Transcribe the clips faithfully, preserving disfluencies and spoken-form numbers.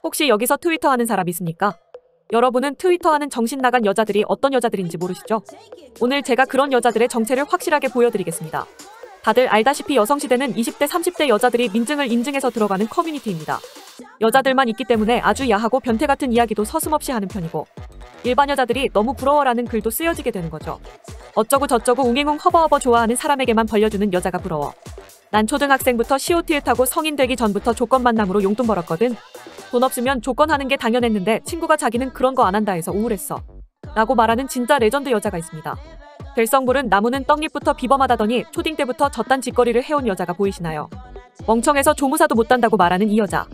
혹시 여기서 트위터 하는 사람 있습니까? 여러분은 트위터 하는 정신 나간 여자들이 어떤 여자들인지 모르시죠? 오늘 제가 그런 여자들의 정체를 확실하게 보여드리겠습니다. 다들 알다시피 여성시대는 이십 대 삼십 대 여자들이 민증을 인증해서 들어가는 커뮤니티입니다. 여자들만 있기 때문에 아주 야하고 변태 같은 이야기도 서슴없이 하는 편이고, 일반 여자들이 너무 부러워라는 글도 쓰여지게 되는 거죠. 어쩌고 저쩌고 웅행웅 허버허버 좋아하는 사람에게만 벌려주는 여자가 부러워. 난 초등학생부터 씨오티를 타고 성인 되기 전부터 조건 만남으로 용돈 벌었거든. 돈 없으면 조건하는 게 당연했는데 친구가 자기는 그런 거 안 한다 해서 우울했어. 라고 말하는 진짜 레전드 여자가 있습니다. 될성부른 나무는 떡잎부터 비범하다더니 초딩 때부터 저딴 짓거리를 해온 여자가 보이시나요? 멍청해서 조무사도 못한다고 말하는 이 여자.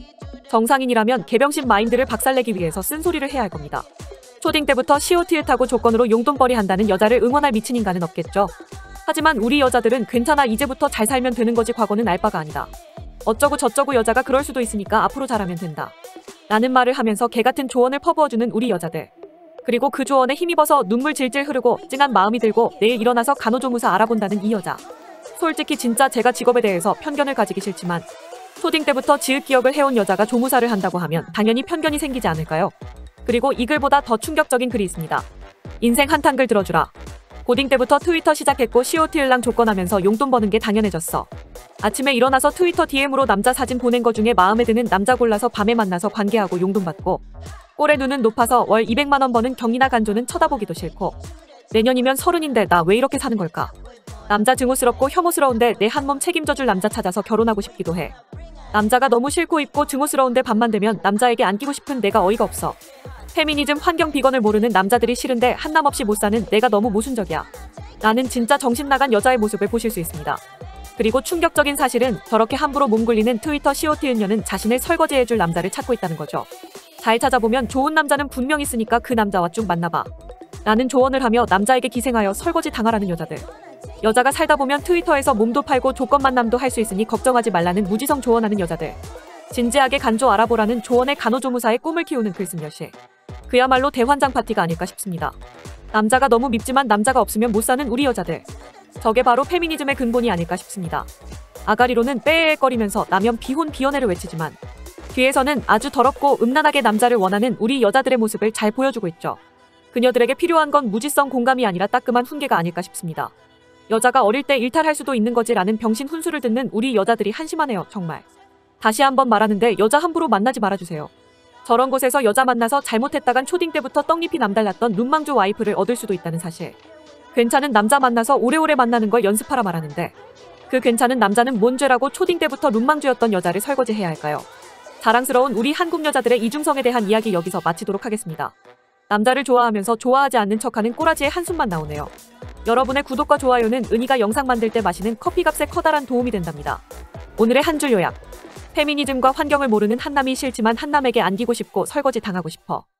정상인이라면 개병신 마인드를 박살내기 위해서 쓴소리를 해야 할 겁니다. 초딩 때부터 씨오티를 타고 조건으로 용돈벌이 한다는 여자를 응원할 미친 인간은 없겠죠. 하지만 우리 여자들은 괜찮아, 이제부터 잘 살면 되는 거지, 과거는 알 바가 아니다. 어쩌고 저쩌고 여자가 그럴 수도 있으니까 앞으로 잘하면 된다. 라는 말을 하면서 개같은 조언을 퍼부어주는 우리 여자들. 그리고 그 조언에 힘입어서 눈물 질질 흐르고 찡한 마음이 들고 내일 일어나서 간호조무사 알아본다는 이 여자. 솔직히 진짜 제가 직업에 대해서 편견을 가지기 싫지만 초딩 때부터 지읒 기억을 해온 여자가 조무사를 한다고 하면 당연히 편견이 생기지 않을까요? 그리고 이 글보다 더 충격적인 글이 있습니다. 인생 한탄글 들어주라. 고딩 때부터 트위터 시작했고 씨오티을랑 조건하면서 용돈 버는 게 당연해졌어. 아침에 일어나서 트위터 디엠으로 남자 사진 보낸 거 중에 마음에 드는 남자 골라서 밤에 만나서 관계하고 용돈 받고, 꼴의 눈은 높아서 월 이백만 원 버는 경리나 간조는 쳐다보기도 싫고, 내년이면 서른인데 나 왜 이렇게 사는 걸까? 남자 증오스럽고 혐오스러운데 내 한 몸 책임져줄 남자 찾아서 결혼하고 싶기도 해. 남자가 너무 싫고 있고 증오스러운데 밤만 되면 남자에게 안기고 싶은 내가 어이가 없어. 페미니즘, 환경, 비건을 모르는 남자들이 싫은데 한남 없이 못 사는 내가 너무 모순적이야. 나는 진짜 정신나간 여자의 모습을 보실 수 있습니다. 그리고 충격적인 사실은 저렇게 함부로 몸 굴리는 트위터 씨오티은녀는 자신을 설거지해줄 남자를 찾고 있다는 거죠. 잘 찾아보면 좋은 남자는 분명 있으니까 그 남자와 쭉 만나봐. 라는 조언을 하며 남자에게 기생하여 설거지 당하라는 여자들. 여자가 살다 보면 트위터에서 몸도 팔고 조건 만남도 할 수 있으니 걱정하지 말라는 무지성 조언하는 여자들. 진지하게 간조 알아보라는 조언의 간호조무사의 꿈을 키우는 글쓴여시. 그야말로 대환장 파티가 아닐까 싶습니다. 남자가 너무 밉지만 남자가 없으면 못 사는 우리 여자들. 저게 바로 페미니즘의 근본이 아닐까 싶습니다. 아가리로는 빼에거리면서 남연 비혼 비연애를 외치지만 뒤에서는 아주 더럽고 음란하게 남자를 원하는 우리 여자들의 모습을 잘 보여주고 있죠. 그녀들에게 필요한 건 무지성 공감이 아니라 따끔한 훈계가 아닐까 싶습니다. 여자가 어릴 때 일탈할 수도 있는 거지라는 병신 훈수를 듣는 우리 여자들이 한심하네요, 정말. 다시 한번 말하는데 여자 함부로 만나지 말아주세요. 저런 곳에서 여자 만나서 잘못했다간 초딩 때부터 떡잎이 남달랐던 눈망주 와이프를 얻을 수도 있다는 사실. 괜찮은 남자 만나서 오래오래 만나는 걸 연습하라 말하는데 그 괜찮은 남자는 뭔 죄라고 초딩 때부터 눈망주였던 여자를 설거지해야 할까요? 자랑스러운 우리 한국 여자들의 이중성에 대한 이야기 여기서 마치도록 하겠습니다. 남자를 좋아하면서 좋아하지 않는 척하는 꼬라지의 한숨만 나오네요. 여러분의 구독과 좋아요는 은희가 영상 만들 때 마시는 커피값에 커다란 도움이 된답니다. 오늘의 한 줄 요약. 페미니즘과 환경을 모르는 한남이 싫지만 한남에게 안기고 싶고 설거지 당하고 싶어.